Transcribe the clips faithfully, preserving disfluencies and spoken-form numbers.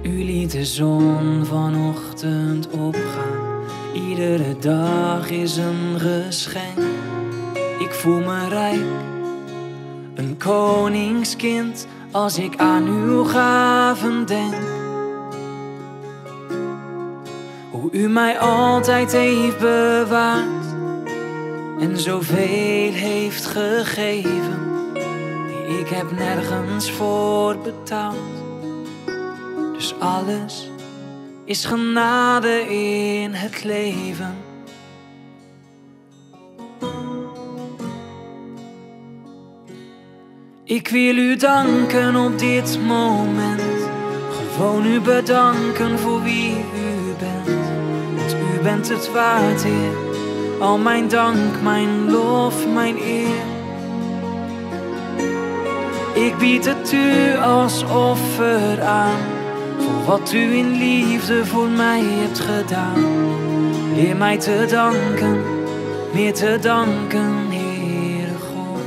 U liet de zon vanochtend opgaan. Iedere dag is een geschenk. Ik voel me rijk, een koningskind, als ik aan uw gaven denk. Hoe u mij altijd heeft bewaard en zoveel heeft gegeven. Ik heb nergens voor betaald, dus alles is genade in het leven. Ik wil u danken op dit moment, gewoon u bedanken voor wie u bent. Want u bent het waard, Heer, al mijn dank, mijn lof, mijn eer. Ik bied het u als offer aan, voor wat u in liefde voor mij hebt gedaan. Leer mij te danken, meer te danken, Heere God.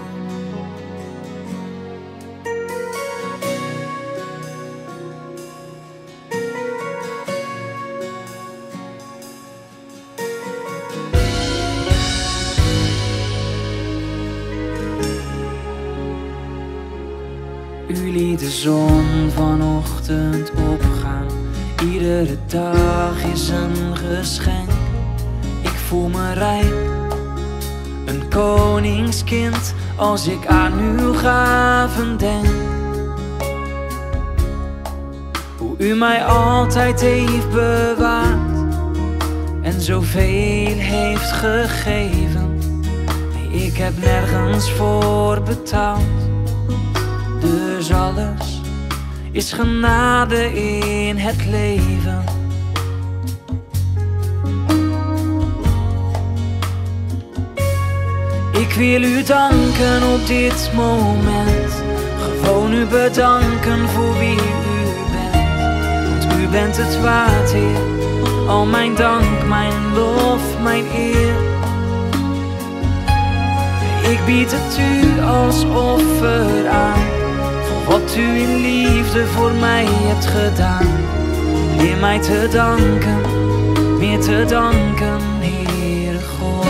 U liet de zon vanochtend opgaan. Iedere dag is een geschenk. Ik voel me rijk, een koningskind, als ik aan uw gaven denk. Hoe u mij altijd heeft bewaard en zoveel heeft gegeven. Nee, ik heb nergens voor betaald, dus alles is genade in het leven. Ik wil u danken op dit moment, gewoon u bedanken voor wie u bent. Want u bent het waard, Heer, al mijn dank, mijn lof, mijn eer. Ik bied het u als offer aan, wat u in liefde voor mij hebt gedaan. Leer mij te danken, meer te danken, Heere God.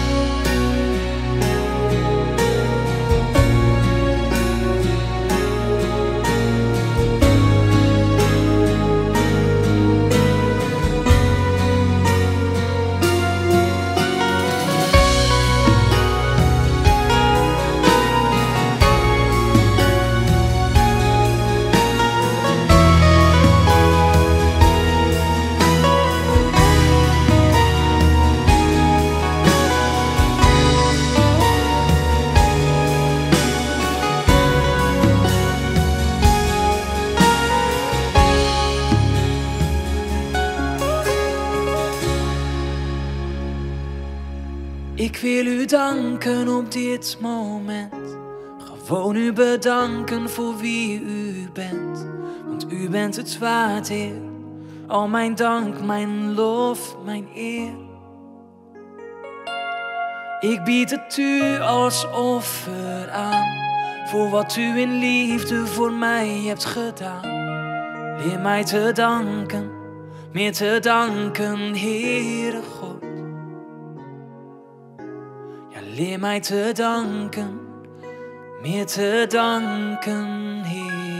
Ik wil u danken op dit moment, gewoon u bedanken voor wie u bent. Want u bent het waard, Heer, al mijn dank, mijn lof, mijn eer. Ik bied het u als offer aan, voor wat u in liefde voor mij hebt gedaan. Leer mij te danken, meer te danken, Heere God. Leer mij te danken, meer te danken, Heer.